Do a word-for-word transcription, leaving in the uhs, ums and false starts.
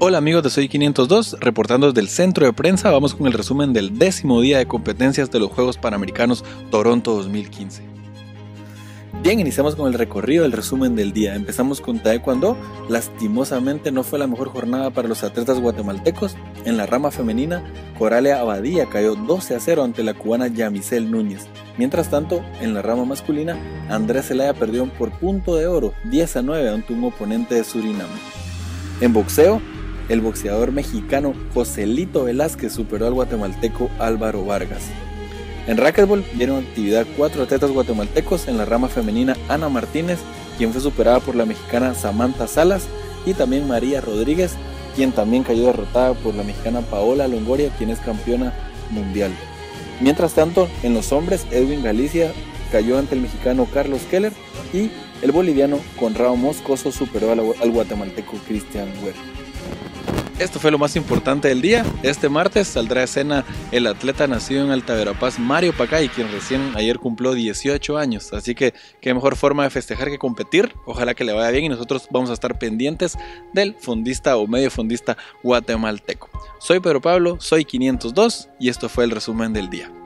Hola amigos de Soy quinientos dos, reportando desde el centro de prensa. Vamos con el resumen del décimo día de competencias de los Juegos Panamericanos Toronto dos mil quince. Bien, iniciamos con el recorrido del resumen del día. Empezamos con Taekwondo. Lastimosamente no fue la mejor jornada para los atletas guatemaltecos. En la rama femenina, Coralia Abadía cayó doce a cero ante la cubana Yamisel Núñez. Mientras tanto, en la rama masculina, Andrés Zelaya perdió por punto de oro, diez a nueve ante un oponente de Surinam. En boxeo, el boxeador mexicano Joselito Velázquez superó al guatemalteco Álvaro Vargas. En racquetball dieron actividad cuatro atletas guatemaltecos. En la rama femenina, Ana Martínez, quien fue superada por la mexicana Samantha Salas, y también María Rodríguez, quien también cayó derrotada por la mexicana Paola Longoria, quien es campeona mundial. Mientras tanto, en los hombres, Edwin Galicia cayó ante el mexicano Carlos Keller y el boliviano Conrado Moscoso superó al guatemalteco Cristian Güer. Esto fue lo más importante del día. Este martes saldrá a escena el atleta nacido en Alta Verapaz, Mario Pacay, quien recién ayer cumplió dieciocho años. Así que qué mejor forma de festejar que competir. Ojalá que le vaya bien y nosotros vamos a estar pendientes del fondista o medio fondista guatemalteco. Soy Pedro Pablo, soy quinientos dos y esto fue el resumen del día.